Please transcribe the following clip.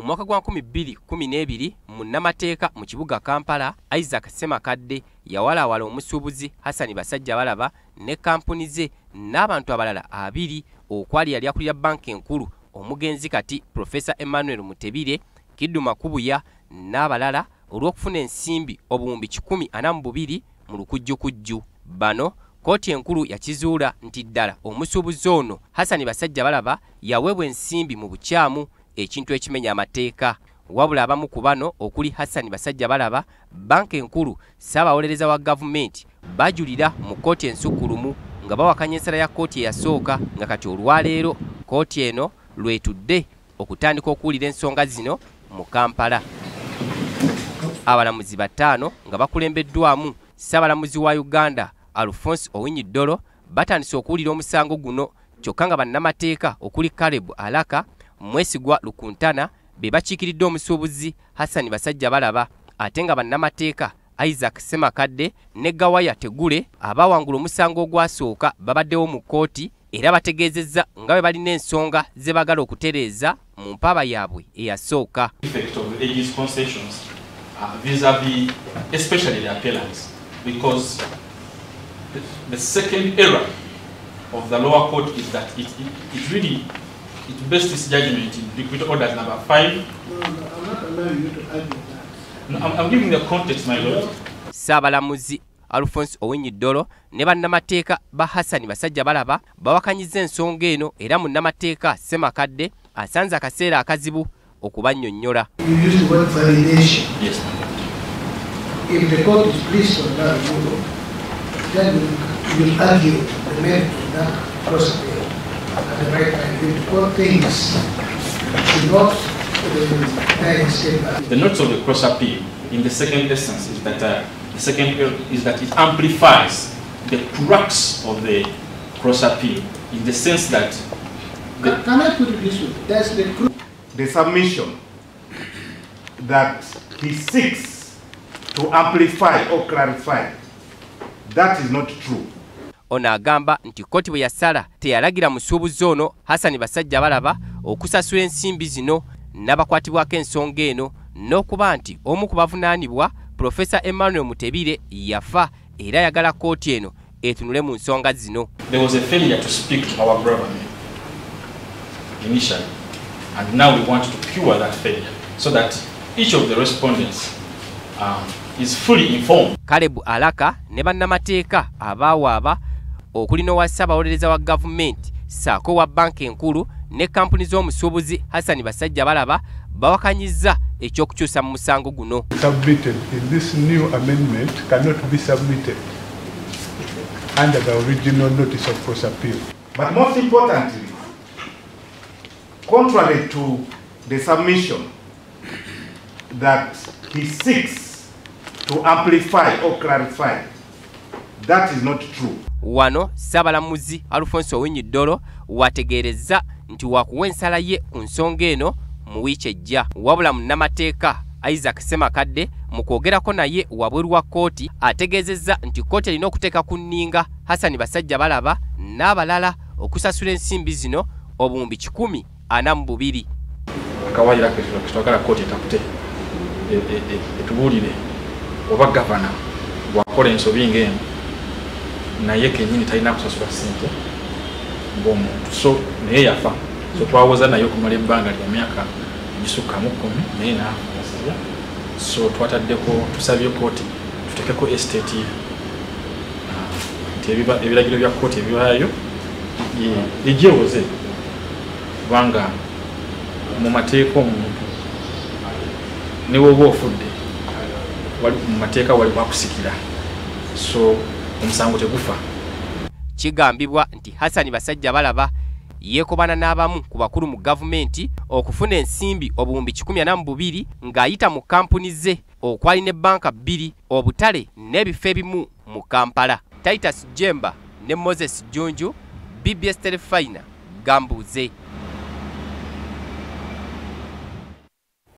mwaka gwa 2012 munnamateeka mu kibuga Kampala Isaac Ssemakadde yawalawala omusuubuzi Hassan Basajjabalaba ne kampuni ze n'abantu abalala 2 okwali yali akulira banka enkulu omugenzi kati Professor Emmanuel Mutebire Kiddu Makubuya n'abalala olw'okufuna ensimbi obuwumbi 142 mu lukujjukujju. Bano kooti enkulu yakizuula nti ddala omusuubuzi ono Hassan Basajjabalaba yaweebwa ensimbi mu bukyamu, ekintu ekimenya amateeka. Wabula abamu ku bano okuli Hassan Basajjabalaba, banka enkulu, ssaabawolereza wa gavumenti bajulira mu kooti ensukkulumu nga bawakanya ensala ya kooti eyasooka nga kati olwaleero kooti eno lwetudde okutandika okuwulira ensonga zino mu Kampala. Abalamuzi 5 nga bakulembeddwamu Ssaabalamuzi wa Uganda Alphonse Owiny Dollo batandise okuwulira omusango guno, kyokka nga bannamateeka okuli Caleb Alaka, Mwesigwa Lukuntana be bakiikiridde omusuubuzi Hassan Basajjabalaba, ate nga bannamateeka Isaac Ssemakadde ne Gawaya Tegule abawangula omusango ogwasooka babaddewo mu kooti era bategeezezza nga bwe balina ensonga ze bagala okutereeza mu mpaaba yaabwe eyasooka. Vis-a-vis especially the appellants, because the second error of the lower court is that it based its judgment in Decree Orders number 5. No, I'm not allowing you to argue that. No, I'm giving the context, my lord. Ssaabalamuzi Alphonse Owiny Dollo ne bannamateeka ba Hassan Basajjabalaba bawakanyizza ensonga eno era munnamateeka Ssemakadde asanze akaseera akazibu okubannyonnyola. You use the word validation. Yes. If the court is pleased to allow you, then you will argue the merit of that cross-appeal at the right time. If the court thinks should not the notes of the cross-appeal in the second essence is that the second is that it amplifies the crux of the cross-appeal in the sense that can I put it this way? That's the submission that he seeks to amplify or clarify, that is not true. Ono agamba nti kooti bwe yasala teyalagira musuubuzi ono Hassan Basajjabalaba okusasula ensimbi zino n'abakwatibwako ensonga eno, n'okuba nti omu ku bavunaanibwa Professor Emmanuel Mutebire yafa era yagala kooti eno etunule mu nsonga zino. There was a failure to speak to our government initially, and now we want to cure that failure so that each of the respondents is fully informed. Caleb Alaka ne bannamateeka abaawaaba okuli n'owa ssaabawolereza wa gavumenti ssaako wa banka enkulu ne kampuni z'omusuubuzi Hassan Basajjabalaba bawakanyizza ekyokukyusa mu musango guno. Submitted in this new amendment cannot be submitted under the original notice of cross-appeal. But most importantly, contrary to the submission that he seeks to amplify or clarify, that is not true. Wano Ssaabalamuzi Alphonse Owiny Dollo wategeerezza nti wakuwa ensala ye ku nsonga eno mu wiiki ejja. Wabula munnamateeka Isaac Ssemakadde mu kwogerako naye wabweru wa kooti ategeezezza nti kooti erina okuteeka ku nninga Hassan Basajjabalaba n'abalala okusasula ensimbi zino obuwumbi 142. Akawayira kitwagala kooti etakute etubuulire oba gavana bwakola ensobi ng'eno naye kennyini talina kusasula ssente ng'omuntu, so naye yafa, so twawoza naye okumala ebbanga lya myaka egisukka mu 10 naye n'afa, so twataddeko tusabye kooti tutekeko estate nti ebiragiro bya kooti ebibaayo ejyewoze, kubanga mu mateeka omuntu ne woba ofudde mu mateeka wali wakusikira, so omusango tegufa. Kigambibwa nti Hassan Basajjabalaba yeekobana n'abamu ku bakulu mu gavumenti okufuna ensimbi obuwumbi 142 ng'ayita mu kampuni ze okwali ne banka 2, obutale n'ebifo ebimu mu Kampala. Titus Jemba ne Moses Junju, BBS Telefina, Gambuze.